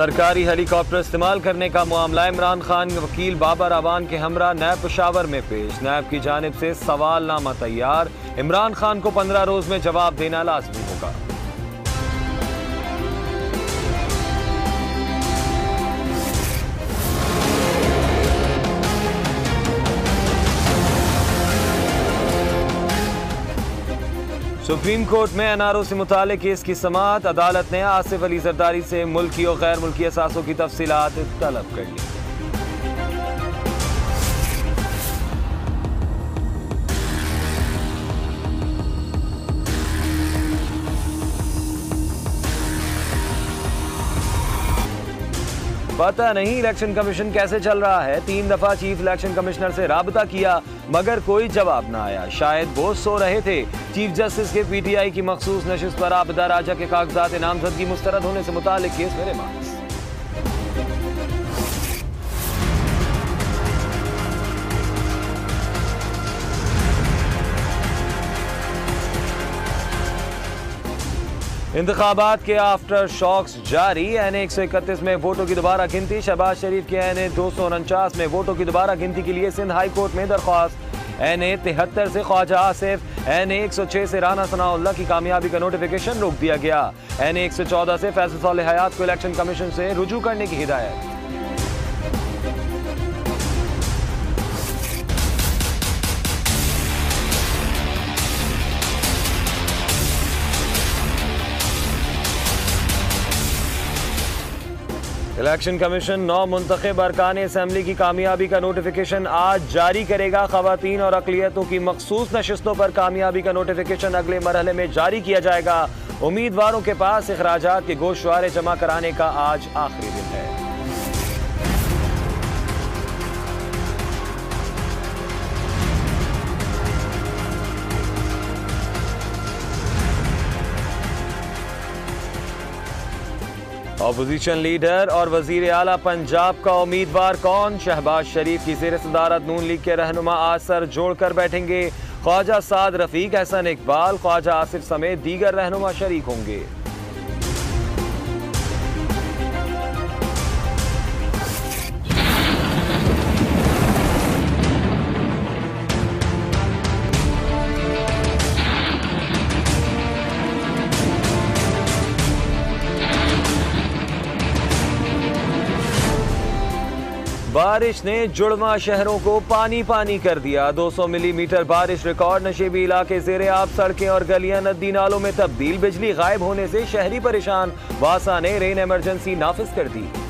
सरकारी हेलीकॉप्टर इस्तेमाल करने का मामला इमरान खान वकील बाबर अवान के हमरा नैब पेशावर में पेश। नैब की जानिब से सवालनामा तैयार। इमरान खान को 15 रोज में जवाब देना लाजमी होगा। सुप्रीम कोर्ट में एनआरओ से मुताल्लिक केस की समाअत। अदालत ने आसिफ अली जरदारी से मुल्की और गैर मुल्की असासों की तफसीलात तलब कर ली। पता नहीं इलेक्शन कमीशन कैसे चल रहा है। 3 दफा चीफ इलेक्शन कमिश्नर से राबता किया मगर कोई जवाब ना आया। शायद वो सो रहे थे। चीफ जस्टिस के पीटीआई की मखसूस नशिस्त पर आबदा राजा के कागजात नामजदगी मुस्तरद होने से मुतालिक केस मेरे मार्क्स। इंतखाबात के आफ्टर शॉक्स जारी। एनए 131 में वोटों की दोबारा गिनती। शहबाज शरीफ के एनए 249 में वोटों की दोबारा गिनती के लिए सिंध हाई कोर्ट में दरख्वास्त। एनए 73 से ख्वाजा आसिफ, एनए 106 से राना सनाउल्लाह की कामयाबी का नोटिफिकेशन रोक दिया गया। एनए 114 से फैसल सालेह हयात को इलेक्शन कमीशन से रुजू करने की हिदायत। इलेक्शन कमीशन 9 मुंतखब अरकान असम्बली की कामयाबी का नोटिफिकेशन आज जारी करेगा। खवातीन और अक़लियतों की मखसूस नशिस्तों पर कामयाबी का नोटिफिकेशन अगले मरहले में जारी किया जाएगा। उम्मीदवारों के पास इखराजात के गोशवारे जमा कराने का आज आखिरी दिन है। अपोजिशन लीडर और वजीर आला पंजाब का उम्मीदवार कौन? शहबाज शरीफ की ज़ेर सदारत नून लीग के रहनुमा आज सर जोड़कर बैठेंगे। ख्वाजा साद रफीक, एहसन इकबाल, ख्वाजा आसिफ समेत दीगर रहनुमा शरीक होंगे। बारिश ने जुड़वा शहरों को पानी पानी कर दिया। 200 मिलीमीटर बारिश रिकॉर्ड। नशेबी इलाके ज़ेरे आब, सड़कें और गलियां नदी नालों में तब्दील। बिजली गायब होने से शहरी परेशान। वासा ने रेन इमरजेंसी नाफिज कर दी।